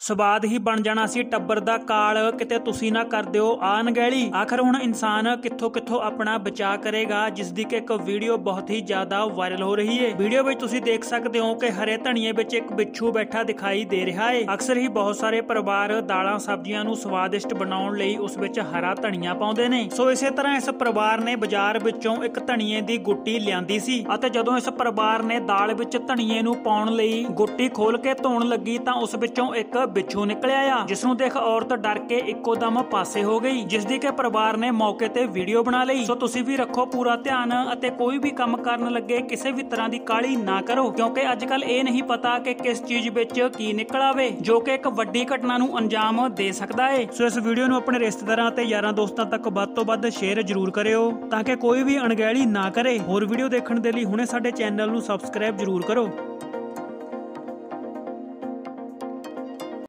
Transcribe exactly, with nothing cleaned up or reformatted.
ਸਵਾਦ ਹੀ ਬਣ ਜਾਣਾ ਸੀ ਟੱਬਰ ਦਾ ਕਾਲ, ਕਿਤੇ ਤੁਸੀਂ ਨਾ ਕਰ ਦਿਓ ਆ ਅਣਗਹਿਲੀ। ਆਖਰ ਹੁਣ ਇਨਸਾਨ ਕਿੱਥੋਂ ਕਿੱਥੋਂ ਆਪਣਾ ਬਚਾਅ ਕਰੇਗਾ, ਜਿਸ ਦੀ ਕਿ ਇੱਕ ਵੀਡੀਓ ਬਹੁਤ ਹੀ ਜ਼ਿਆਦਾ ਵਾਇਰਲ ਹੋ ਰਹੀ ਹੈ। ਵੀਡੀਓ ਵਿੱਚ ਤੁਸੀਂ ਦੇਖ ਸਕਦੇ ਹੋ ਕਿ ਹਰੇ ਧਨੀਏ ਵਿੱਚ ਇੱਕ ਬਿੱਛੂ ਬੈਠਾ ਦਿਖਾਈ ਦੇ ਰਿਹਾ ਹੈ। ਅਕਸਰ ਹੀ ਬਹੁਤ ਸਾਰੇ ਪਰਿਵਾਰ ਦਾਲਾਂ ਸਬਜ਼ੀਆਂ ਨੂੰ ਸਵਾਦਿਸ਼ਟ ਬਣਾਉਣ ਲਈ ਉਸ ਵਿੱਚ ਹਰਾ ਧਨੀਆ ਪਾਉਂਦੇ ਨੇ। ਸੋ ਇਸੇ ਤਰ੍ਹਾਂ ਇਸ ਪਰਿਵਾਰ ਨੇ ਬਾਜ਼ਾਰ ਵਿੱਚੋਂ ਇੱਕ ਧਨੀਏ ਦੀ ਗੁੱਟੀ ਲਿਆਂਦੀ ਸੀ ਅਤੇ ਜਦੋਂ ਇਸ ਪਰਿਵਾਰ ਨੇ ਦਾਲ ਵਿੱਚ ਧਨੀਏ ਨੂੰ ਪਾਉਣ ਲਈ ਗੁੱਟੀ ਖੋਲ ਕੇ ਧੋਣ ਲੱਗੀ ਤਾਂ ਉਸ ਵਿੱਚੋਂ ਇੱਕ ਬਿੱਛੂ ਨਿਕਲਿਆ ਆ, ਜਿਸ ਨੂੰ ਦੇਖ ਔਰਤ ਡਰ ਕੇ ਇੱਕੋ ਦਮ ਪਾਸੇ ਹੋ ਗਈ, ਜਿਸ ਦੀ ਕਿ ਪਰਿਵਾਰ ਨੇ ਮੌਕੇ ਤੇ ਵੀਡੀਓ ਬਣਾ ਲਈ। ਸੋ ਤੁਸੀਂ ਵੀ ਰੱਖੋ ਪੂਰਾ ਧਿਆਨ ਅਤੇ ਕੋਈ ਵੀ ਕੰਮ ਕਰਨ ਲੱਗੇ ਕਿਸੇ ਵੀ ਤਰ੍ਹਾਂ ਦੀ ਕਾਹਲੀ ਨਾ ਕਰੋ, ਕਿਉਂਕਿ ਅੱਜ ਕੱਲ ਇਹ ਨਹੀਂ ਪਤਾ ਕਿ ਕਿਸ ਚੀਜ਼ ਵਿੱਚ ਕੀ ਨਿਕਲ ਆਵੇ, ਜੋ ਕਿ ਇੱਕ ਵੱਡੀ ਘਟਨਾ ਨੂੰ ਅੰਜਾਮ ਦੇ ਸਕਦਾ ਹੈ। ਸੋ ਇਸ ਵੀਡੀਓ ਨੂੰ ਆਪਣੇ ਰਿਸ਼ਤੇਦਾਰਾਂ ਤੇ ਯਾਰਾਂ ਦੋਸਤਾਂ ਤੱਕ ਵੱਧ ਤੋਂ ਵੱਧ ਸ਼ੇਅਰ ਜ਼ਰੂਰ ਕਰਿਓ ਤਾਂ ਕਿ ਕੋਈ ਵੀ ਅਣਗਹਿਲੀ ਨਾ ਕਰੇ। ਹੋਰ ਵੀਡੀਓ ਦੇਖਣ ਦੇ ਲਈ ਹੁਣੇ ਸਾਡੇ ਚੈਨਲ ਨੂੰ ਸਬਸਕ੍ਰਾਈਬ ਜ਼ਰੂਰ ਕਰੋ।